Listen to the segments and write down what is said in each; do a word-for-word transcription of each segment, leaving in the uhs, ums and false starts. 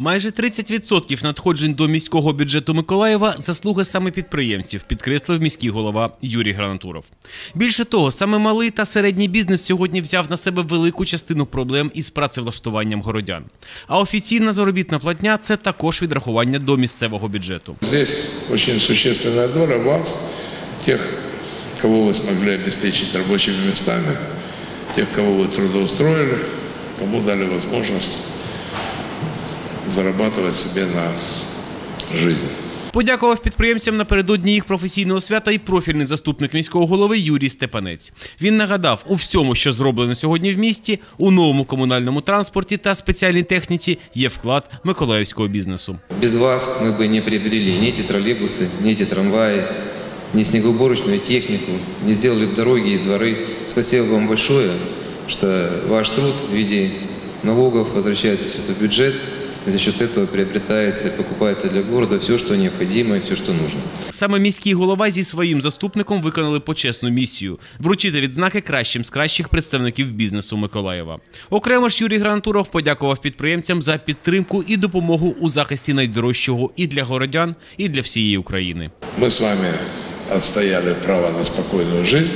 Майже тридцять відсотків надходжень до міського бюджету Миколаєва – заслуги саме підприємців, підкреслив міський голова Юрій Гранатуров. Більше того, саме малий та середній бізнес сьогодні взяв на себе велику частину проблем із працевлаштуванням городян. А офіційна заробітна платня – це також відрахування до місцевого бюджету. Здесь дуже существенна доля вас, тих, кого ви змогли обеспечити робочими місцями, тих, кого ви трудоустроїли, кому дали можливість зарабатывать себе на жизнь. Подякував підприємцям напередодні їх професійного свята і профільний заступник міського голови Юрій Степанець. Він нагадав, у всьому, що зроблено сьогодні в місті, у новому комунальному транспорті та спеціальній техніці є вклад миколаївського бізнесу. Без вас ми б не приобрели ні ті тролейбуси, ні ті трамваї, ні снегоуборочную техніку, не зробили б дороги і двори. Спасибо вам большое, що ваш труд в виде налогов возвращается в бюджет. За счет этого приобретается и покупается для города все, что необходимо и все, что нужно. Саме міський голова зі своїм заступником виконали почесну місію – вручити відзнаки кращим з кращих представників бізнесу Миколаєва. Окремо ж Юрій Гранатуров подякував підприємцям за підтримку і допомогу у захисті найдорожчого і для городян, і для всієї України. Ми з вами відстояли право на спокійну життя,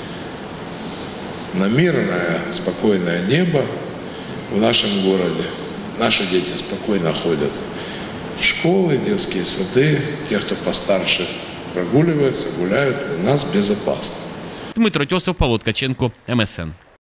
на мирне, спокійне небо в нашому місті. Наши дети спокойно ходят в школы, детские сады. Те, кто постарше, прогуливаются, гуляют. У нас безопасно. Дмитро Тьосов, Павло Ткаченко, ем ес ен.